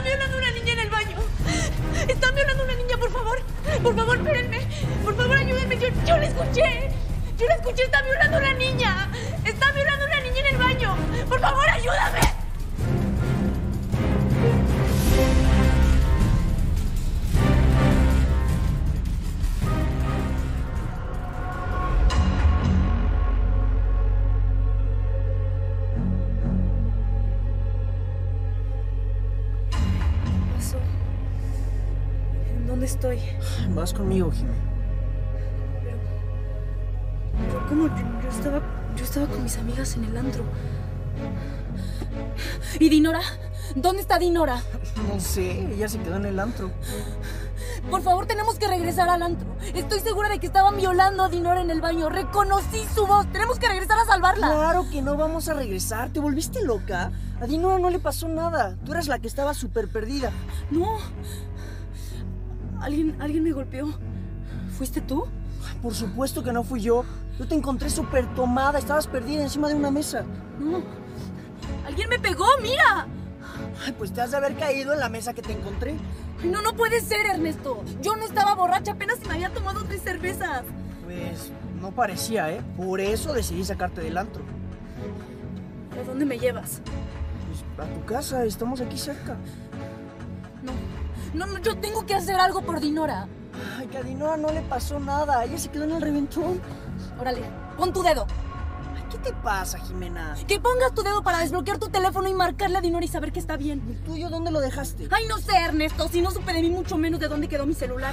violando a una niña en el baño. Están violando a una niña, por favor. Por favor, espérenme. Por favor, ayúdenme. Yo la escuché. Yo la escuché. Está violando a una niña. Está violando a una niña en el baño. Por favor, ayúdame. ¿Dónde estoy? Vas conmigo, Jimé. Pero ¿cómo? Yo estaba con mis amigas en el antro. ¿Y Dinora? ¿Dónde está Dinora? No sé, ella se quedó en el antro. Por favor, tenemos que regresar al antro. Estoy segura de que estaban violando a Dinora en el baño. Reconocí su voz. Tenemos que regresar a salvarla. Claro que no vamos a regresar. ¿Te volviste loca? A Dinora no le pasó nada. Tú eras la que estaba súper perdida. No. ¿Alguien me golpeó? ¿Fuiste tú? Por supuesto que no fui yo. Yo te encontré súper tomada. Estabas perdida encima de una mesa. No. ¡Alguien me pegó! ¡Mira! Ay, pues te has de haber caído en la mesa que te encontré. No, no puede ser, Ernesto. Yo no estaba borracha. Apenas me había tomado 3 cervezas. Pues no parecía, ¿eh? Por eso decidí sacarte del antro. ¿A dónde me llevas? Pues a tu casa. Estamos aquí cerca. No, yo tengo que hacer algo por Dinora. Ay, que a Dinora no le pasó nada. Ella se quedó en el reventón. Órale, pon tu dedo. Ay, ¿qué te pasa, Jimena? Que pongas tu dedo para desbloquear tu teléfono y marcarle a Dinora y saber que está bien. ¿El tuyo dónde lo dejaste? Ay, no sé, Ernesto. Si no supe de mí, mucho menos de dónde quedó mi celular.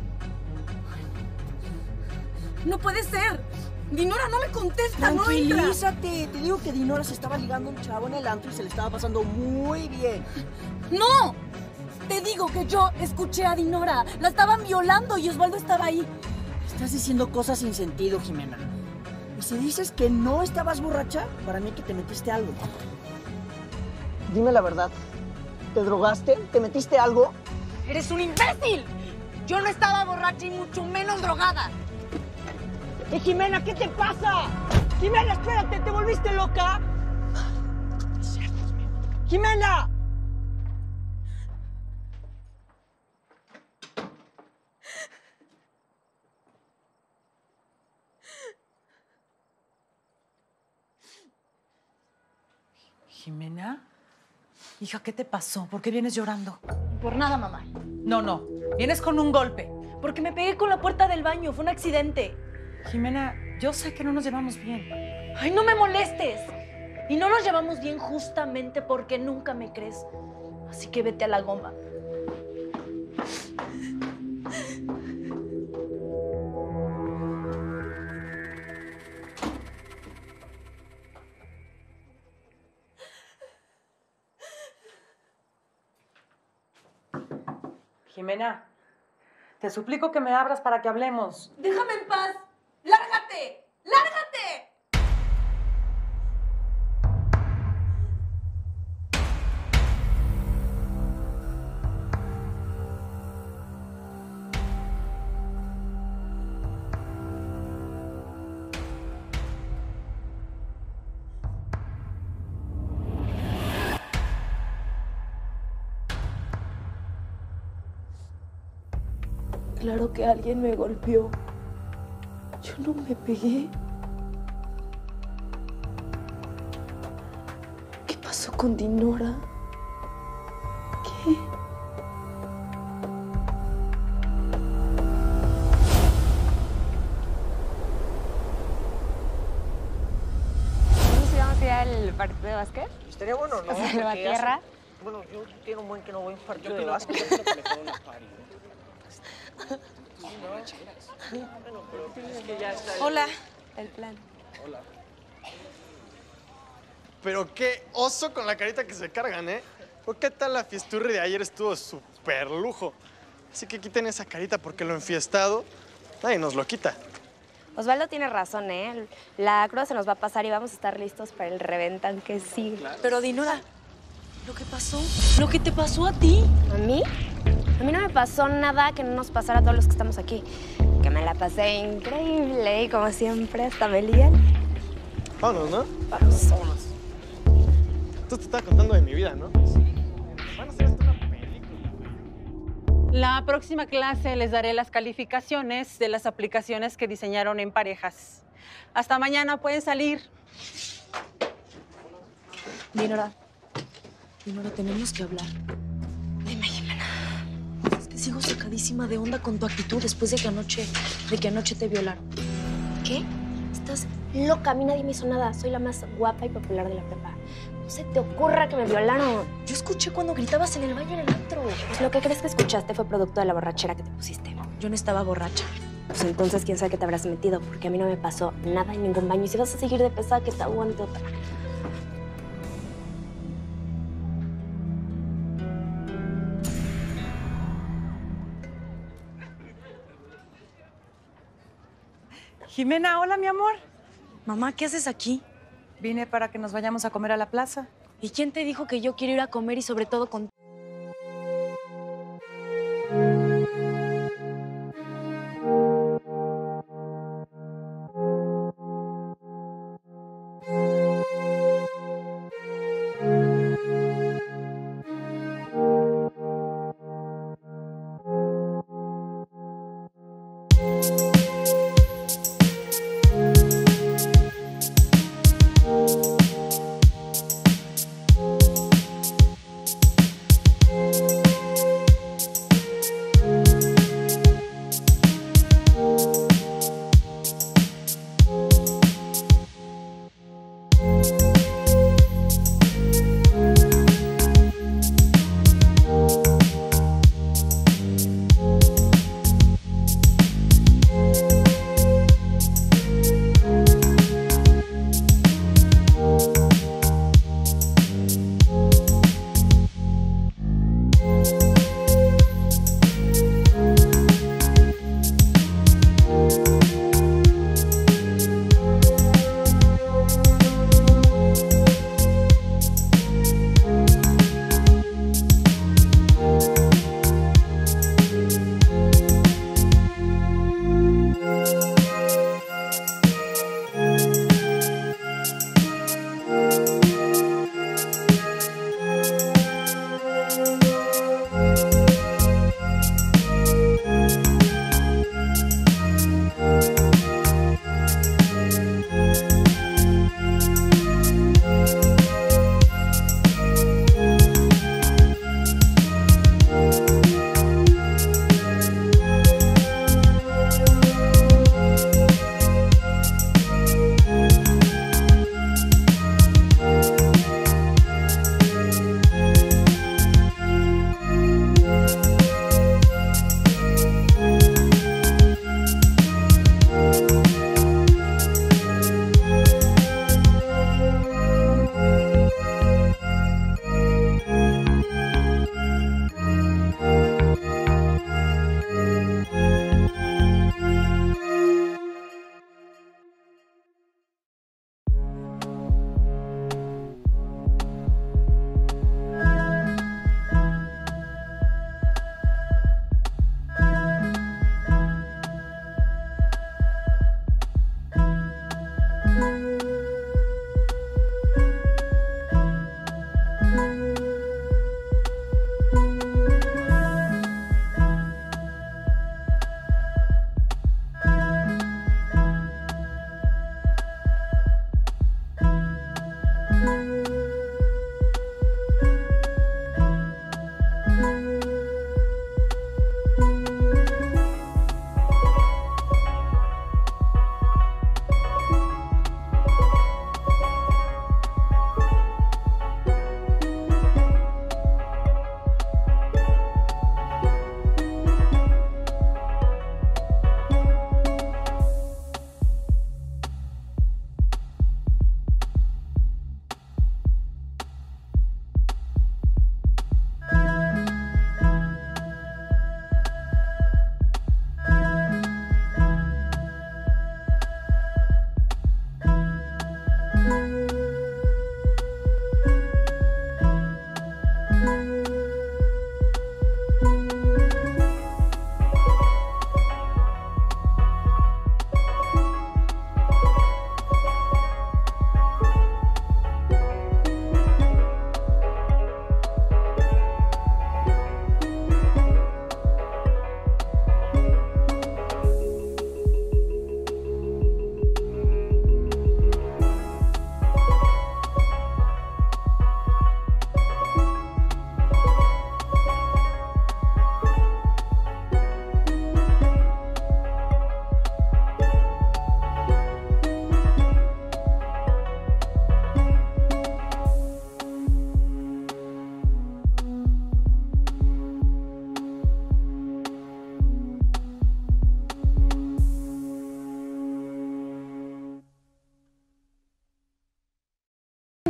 No puede ser. Dinora no me contesta, no entra. Tranquilízate. Te digo que Dinora se estaba ligando a un chavo en el antro y se le estaba pasando muy bien. ¡No! Te digo que yo escuché a Dinora. La estaban violando y Osvaldo estaba ahí. Estás diciendo cosas sin sentido, Jimena. Y si dices que no estabas borracha, para mí que te metiste algo. Dime la verdad. ¿Te drogaste? ¿Te metiste algo? ¡Eres un imbécil! Yo no estaba borracha y mucho menos drogada. Jimena, ¿qué te pasa? Jimena, espérate, ¿te volviste loca? ¡Jimena! ¿Jimena? Hija, ¿qué te pasó? ¿Por qué vienes llorando? Por nada, mamá. No. Vienes con un golpe. Porque me pegué con la puerta del baño. Fue un accidente. Jimena, yo sé que no nos llevamos bien. ¡Ay, no me molestes! Y no nos llevamos bien justamente porque nunca me crees. Así que vete a la goma. Jimena, te suplico que me abras para que hablemos. ¡Déjame en paz! ¡Lárgate! ¡Lárgate! Claro que alguien me golpeó. Yo no me pegué. ¿Qué pasó con Dinora? ¿Qué? ¿No si vamos a ir al partido de básquet? Estaría bueno, ¿no? O sea, ¿la tierra? Bueno, yo tengo un buen que no voy a un partido de básquet. Hola. El plan. Hola. Pero qué oso con la carita que se cargan, ¿eh? ¿Qué tal la fiesturri de ayer? Estuvo súper lujo. Así que quiten esa carita porque lo enfiestado nadie nos lo quita. Osvaldo tiene razón, ¿eh? La cruda se nos va a pasar y vamos a estar listos para el reventón que sigue. Claro. Pero Dinora, lo que pasó, lo que te pasó a ti. ¿A mí? A mí no me pasó nada que no nos pasara a todos los que estamos aquí. Que me la pasé increíble y como siempre hasta me lían. Vámonos, ¿no? Vamos. Vámonos. Tú te estabas contando de mi vida, ¿no? Sí. Van a hacer hasta una película. La próxima clase les daré las calificaciones de las aplicaciones que diseñaron en parejas. Hasta mañana, pueden salir. Dinora, tenemos que hablar. Dime, Jimena. Es que sigo sacadísima de onda con tu actitud después de que anoche te violaron. ¿Qué? Estás loca. A mí nadie me hizo nada. Soy la más guapa y popular de la prepa. No se te ocurra que me violaron. Yo escuché cuando gritabas en el baño en el antro. Pues lo que crees que escuchaste fue producto de la borrachera que te pusiste. Yo no estaba borracha. Pues entonces, quién sabe qué te habrás metido, porque a mí no me pasó nada en ningún baño. Y si vas a seguir de pesada, que te aguante otra. Jimena, hola, mi amor. Mamá, ¿qué haces aquí? Vine para que nos vayamos a comer a la plaza. ¿Y quién te dijo que yo quiero ir a comer y sobre todo con...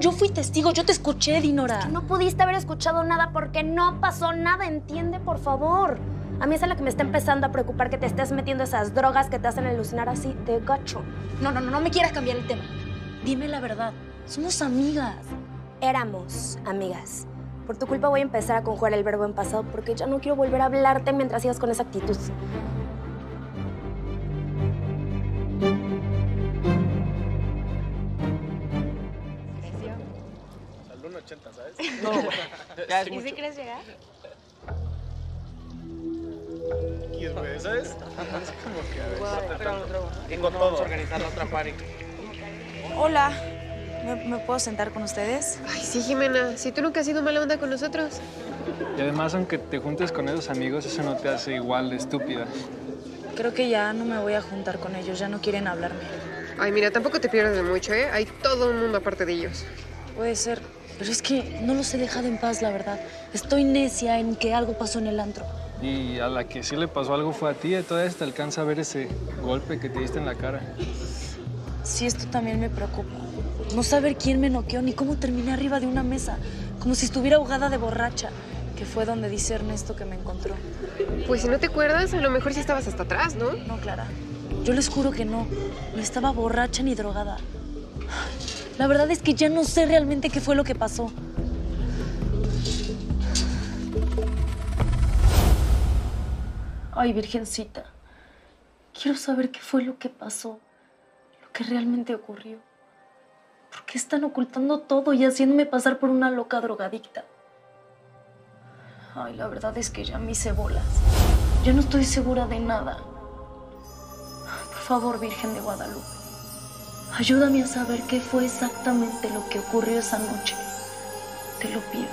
yo fui testigo, yo te escuché, Dinora. No pudiste haber escuchado nada porque no pasó nada, entiende, por favor. A mí es la que me está empezando a preocupar que te estés metiendo esas drogas que te hacen alucinar así de gacho. No me quieras cambiar el tema. Dime la verdad, somos amigas. Éramos amigas. Por tu culpa voy a empezar a conjugar el verbo en pasado porque ya no quiero volver a hablarte mientras sigas con esa actitud. Al 1.80, ¿sabes? No, ya es ¿Y mucho. si quieres llegar? X, güey, ¿sabes? Así como que a ver. Tengo todo. Vamos a organizar la otra party. Hola, ¿me puedo sentar con ustedes? Ay, sí, Jimena. Si tú nunca has sido mala onda con nosotros. Y además, aunque te juntes con esos amigos, eso no te hace igual de estúpida. Creo que ya no me voy a juntar con ellos, ya no quieren hablarme. Ay, mira, tampoco te pierdas de mucho, ¿eh? Hay todo un mundo aparte de ellos. Puede ser. Pero es que no los he dejado en paz, la verdad. Estoy necia en que algo pasó en el antro. Y a la que sí le pasó algo fue a ti, y todavía te alcanza a ver ese golpe que te diste en la cara. Sí, esto también me preocupa. No saber quién me noqueó ni cómo terminé arriba de una mesa, como si estuviera ahogada de borracha, que fue donde dice Ernesto que me encontró. Pues si no te acuerdas, a lo mejor sí estabas hasta atrás, ¿no? No, Clara, yo les juro que no. No estaba borracha ni drogada. La verdad es que ya no sé realmente qué fue lo que pasó. Ay, Virgencita, quiero saber qué fue lo que pasó, lo que realmente ocurrió. ¿Por qué están ocultando todo y haciéndome pasar por una loca drogadicta? Ay, la verdad es que ya me hice bolas. Ya no estoy segura de nada. Por favor, Virgen de Guadalupe, ayúdame a saber qué fue exactamente lo que ocurrió esa noche. Te lo pido.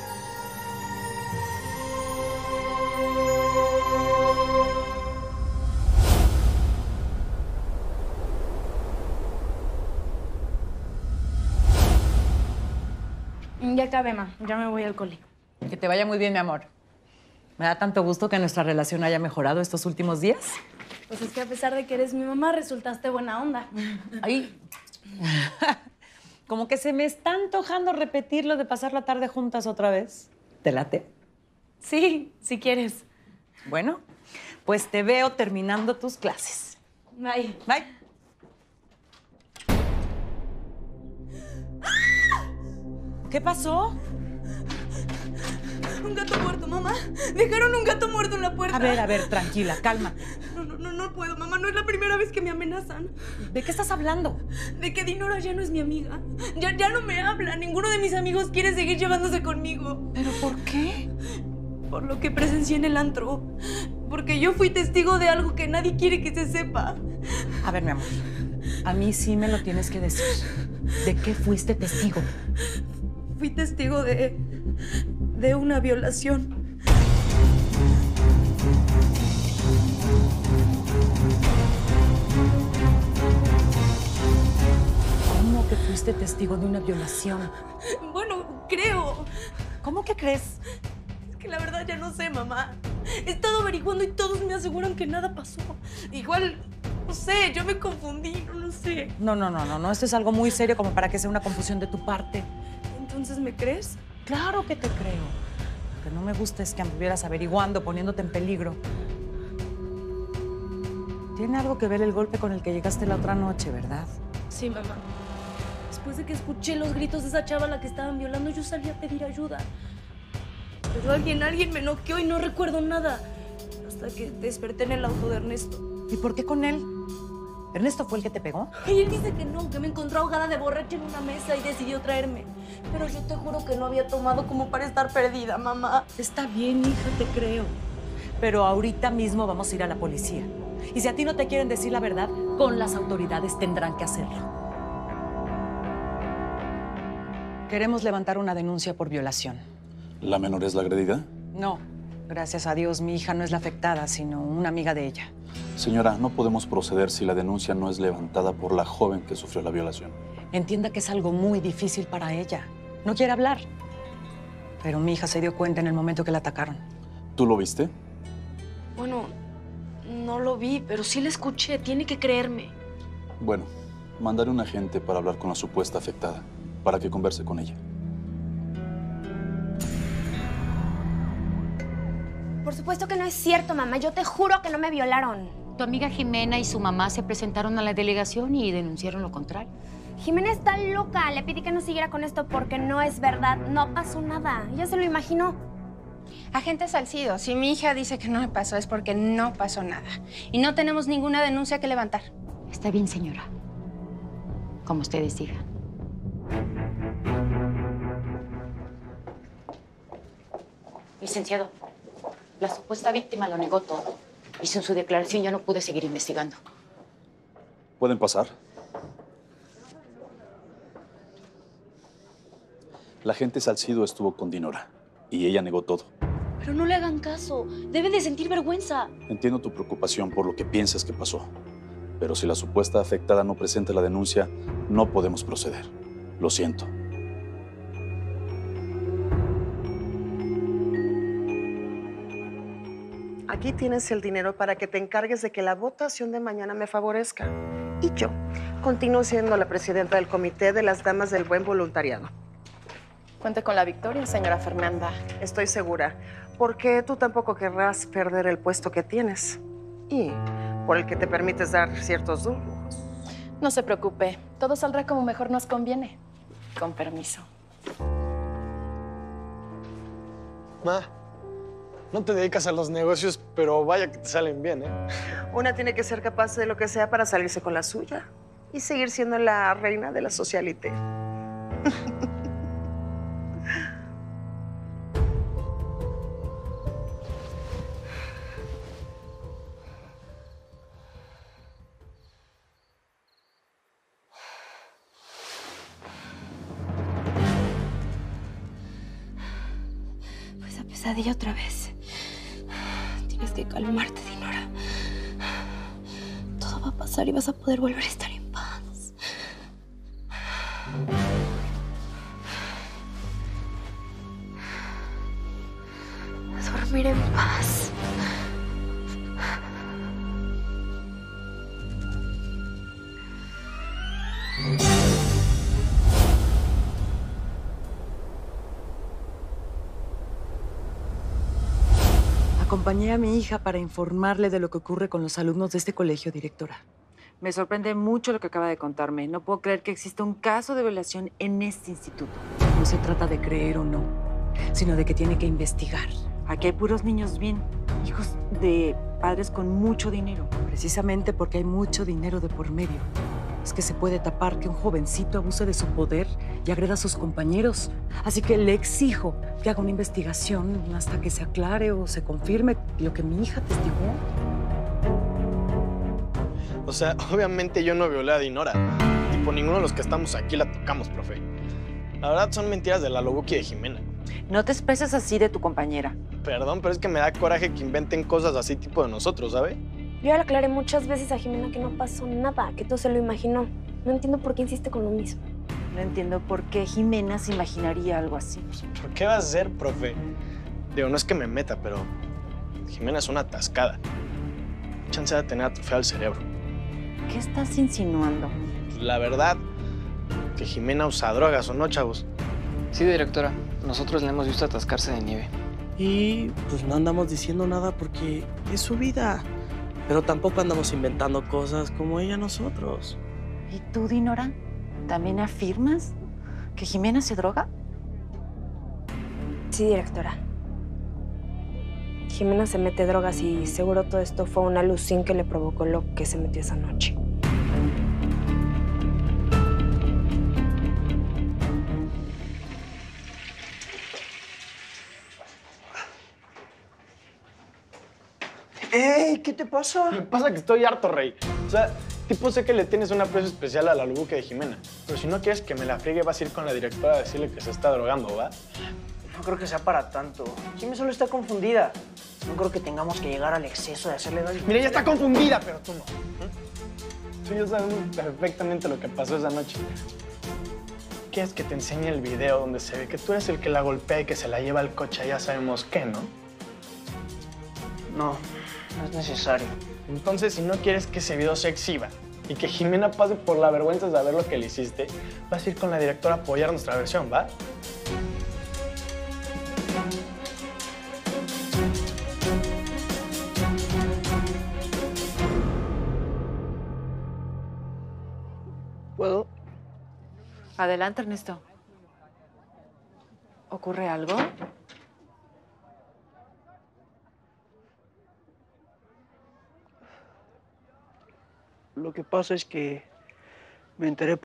Ya acabé, ma. Ya me voy al cole. Que te vaya muy bien, mi amor. Me da tanto gusto que nuestra relación haya mejorado estos últimos días. Pues es que a pesar de que eres mi mamá, resultaste buena onda. Ay, como que se me está antojando repetir lo de pasar la tarde juntas otra vez. ¿Te late? Sí, si quieres. Bueno, pues te veo terminando tus clases. Bye. Bye. ¿Qué pasó? Un gato muerto, mamá. Dejaron un gato muerto en la puerta. A ver, tranquila, cálmate. No puedo, mamá. No es la primera vez que me amenazan. ¿De qué estás hablando? De que Dinora ya no es mi amiga. Ya no me habla. Ninguno de mis amigos quiere seguir llevándose conmigo. ¿Pero por qué? Por lo que presencié en el antro. Porque yo fui testigo de algo que nadie quiere que se sepa. A ver, mi amor, a mí sí me lo tienes que decir. ¿De qué fuiste testigo? Fui testigo de una violación. ¿Cómo que fuiste testigo de una violación? Bueno, creo. ¿Cómo que crees? Es que la verdad ya no sé, mamá. He estado averiguando y todos me aseguran que nada pasó. Igual, no sé, yo me confundí, no sé. No, esto es algo muy serio como para que sea una confusión de tu parte. ¿Entonces me crees? Claro que te creo. Lo que no me gusta es que anduvieras averiguando, poniéndote en peligro. Tiene algo que ver el golpe con el que llegaste la otra noche, ¿verdad? Sí, mamá. Después de que escuché los gritos de esa chava a la que estaban violando, yo salí a pedir ayuda. Pero alguien me noqueó y no recuerdo nada. Hasta que desperté en el auto de Ernesto. ¿Y por qué con él? ¿Ernesto fue el que te pegó? Y él dice que no, que me encontró ahogada de borracha en una mesa y decidió traerme. Pero yo te juro que no había tomado como para estar perdida, mamá. Está bien, hija, te creo. Pero ahorita mismo vamos a ir a la policía. Y si a ti no te quieren decir la verdad, con las autoridades tendrán que hacerlo. Queremos levantar una denuncia por violación. ¿La menor es la agredida? No, gracias a Dios, mi hija no es la afectada, sino una amiga de ella. Señora, no podemos proceder si la denuncia no es levantada por la joven que sufrió la violación. Entienda que es algo muy difícil para ella. No quiere hablar. Pero mi hija se dio cuenta en el momento que la atacaron. ¿Tú lo viste? Bueno, no lo vi, pero sí la escuché. Tiene que creerme. Bueno, mandaré un agente para hablar con la supuesta afectada. para que converse con ella. Por supuesto que no es cierto, mamá. Yo te juro que no me violaron. Tu amiga Jimena y su mamá se presentaron a la delegación y denunciaron lo contrario. Jimena está loca. Le pedí que no siguiera con esto porque no es verdad. No pasó nada. Ella se lo imaginó. Agente Salcido, si mi hija dice que no me pasó es porque no pasó nada. Y no tenemos ninguna denuncia que levantar. Está bien, señora. Como ustedes digan. Licenciado, la supuesta víctima lo negó todo. Y sin su declaración ya no pude seguir investigando. ¿Pueden pasar? La agente Salcido estuvo con Dinora y ella negó todo. Pero no le hagan caso. Debe de sentir vergüenza. Entiendo tu preocupación por lo que piensas que pasó. Pero si la supuesta afectada no presenta la denuncia, no podemos proceder. Lo siento. Aquí tienes el dinero para que te encargues de que la votación de mañana me favorezca. Y yo continúo siendo la presidenta del Comité de las Damas del Buen Voluntariado. Cuente con la victoria, señora Fernanda. Estoy segura, porque tú tampoco querrás perder el puesto que tienes y por el que te permites dar ciertos lujos. No se preocupe, todo saldrá como mejor nos conviene. Con permiso. Ma, no te dedicas a los negocios, pero vaya que te salen bien, ¿eh? Una tiene que ser capaz de lo que sea para salirse con la suya y seguir siendo la reina de la socialité. Pesadilla otra vez. Tienes que calmarte, Dinora. Todo va a pasar y vas a poder volver a estar en paz. A dormir en paz. Acompañé a mi hija para informarle de lo que ocurre con los alumnos de este colegio, directora. Me sorprende mucho lo que acaba de contarme. No puedo creer que exista un caso de violación en este instituto. No se trata de creer o no, sino de que tiene que investigar. Aquí hay puros niños bien, hijos de padres con mucho dinero. Precisamente porque hay mucho dinero de por medio. Es que se puede tapar que un jovencito abuse de su poder y agreda a sus compañeros. Así que le exijo que haga una investigación hasta que se aclare o se confirme lo que mi hija testigó. O sea, obviamente yo no violé a Dinora. Tipo, ninguno de los que estamos aquí la tocamos, profe. La verdad son mentiras de la Lobuki de Jimena. No te expreses así de tu compañera. Perdón, pero es que me da coraje que inventen cosas así tipo de nosotros, ¿sabe? Yo ya le aclaré muchas veces a Jimena que no pasó nada, que todo se lo imaginó. No entiendo por qué insiste con lo mismo. No entiendo por qué Jimena se imaginaría algo así. ¿Por qué va a ser, profe? Digo, no es que me meta, pero Jimena es una atascada. Chance de tener atrofiado el cerebro. ¿Qué estás insinuando? La verdad, que Jimena usa drogas, ¿o no, chavos? Sí, directora. Nosotros la hemos visto atascarse de nieve. Y pues no andamos diciendo nada porque es su vida. Pero tampoco andamos inventando cosas como ella nosotros. ¿Y tú, Dinora? ¿También afirmas que Jimena se droga? Sí, directora. Jimena se mete drogas y seguro todo esto fue una alucin que le provocó lo que se metió esa noche. ¡Ey! ¿Qué te pasa? Me pasa que estoy harto, Rey. O sea, tipo sé que le tienes un aprecio especial a la Lobuki de Jimena. Pero si no quieres que me la friegue, vas a ir con la directora a decirle que se está drogando, ¿va? No creo que sea para tanto. Jimena solo está confundida. No creo que tengamos que llegar al exceso de hacerle daño. Mira, ella está confundida, pero tú no. Tú y yo sabemos perfectamente lo que pasó esa noche. ¿Quieres que te enseñe el video donde se ve que tú eres el que la golpea y que se la lleva al coche? Ya sabemos qué, ¿no? No, no es necesario. Entonces, si no quieres que ese video se exhiba, y que Jimena pase por la vergüenza de saber lo que le hiciste, vas a ir con la directora a apoyar nuestra versión, ¿va? ¿Puedo? Adelante, Ernesto. ¿Ocurre algo? Lo que pasa es que me enteré